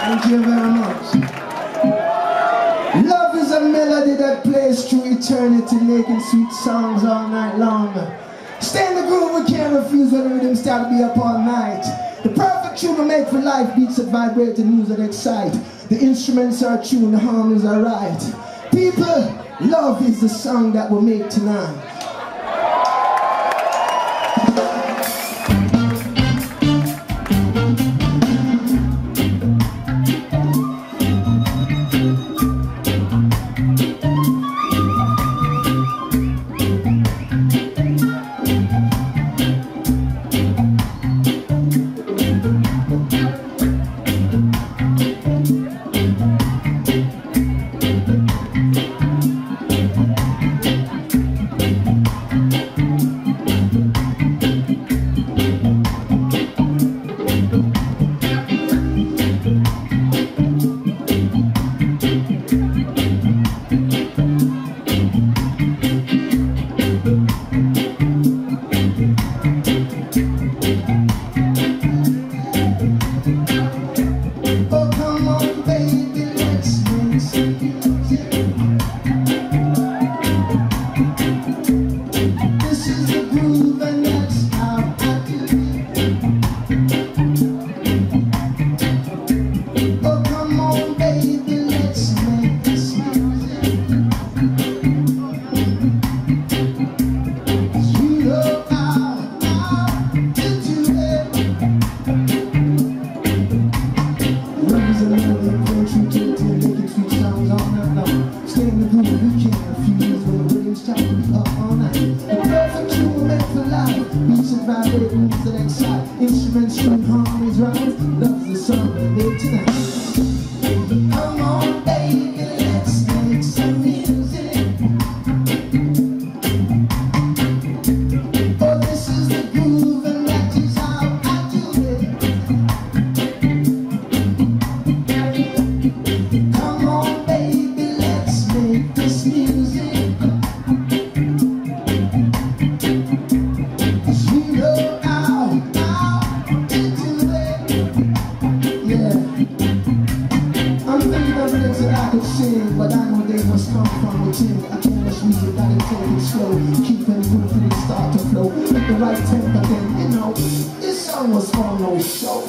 Thank you very much. Love is a melody that plays through eternity, making sweet songs all night long. Stay in the groove, we can't refuse when the rhythm start to be up all night. The perfect tune we make for life, beats that vibrate and news that excite. The instruments are tuned, the harmonies are right. People, love is the song that we make tonight. Instruments, string, harmonies, right? Love's the song we make tonight. Come on, baby, let's make some music. Oh, this is the groove, and that is how I do it. Come on, baby, let's make this music. But I know they must come from within. I can't rush music, gotta take it slow. Keep it moving, it start to flow. With the right tempo, then you know this song was for no show.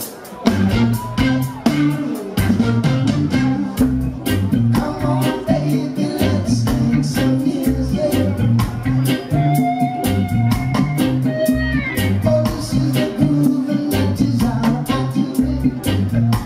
Come on, baby, let's make some music. Oh, this is the groove, and that is how I do it.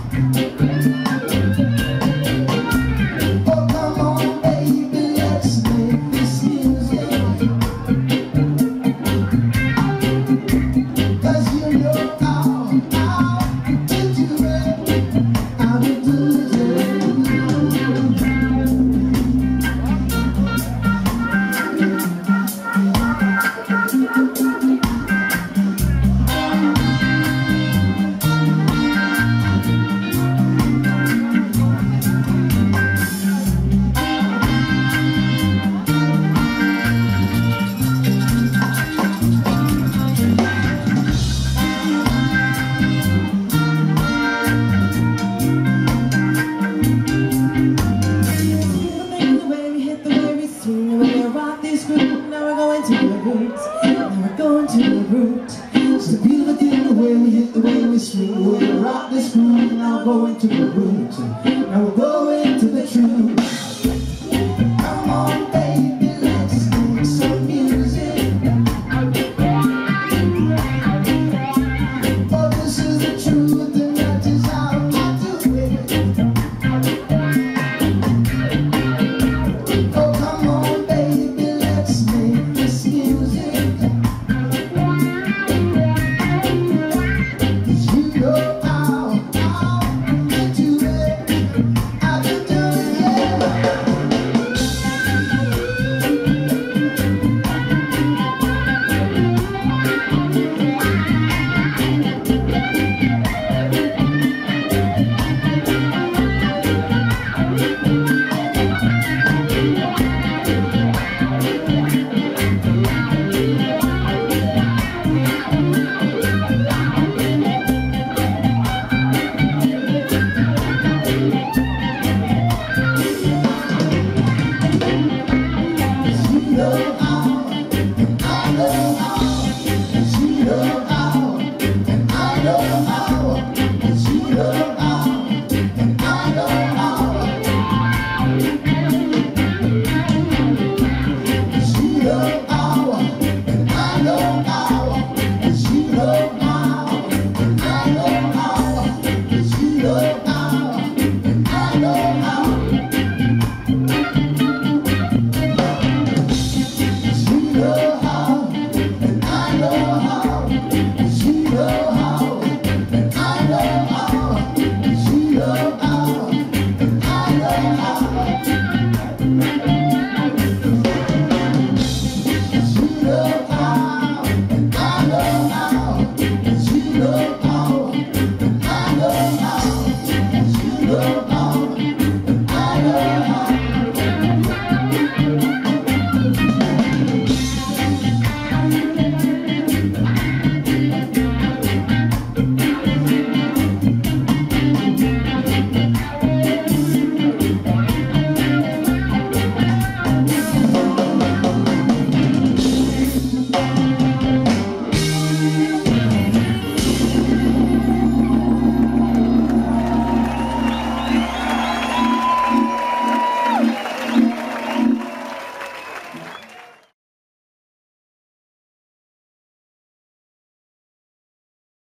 It's the beautiful thing, the way we hit, the way we swing, the way we rock this groove. Now we're going to the root, now we're going to the truth. Come on, baby, let's make some music. Oh, this is the truth, and that is how I do it. Oh, come on, baby, let's make this music. I power. Cause you love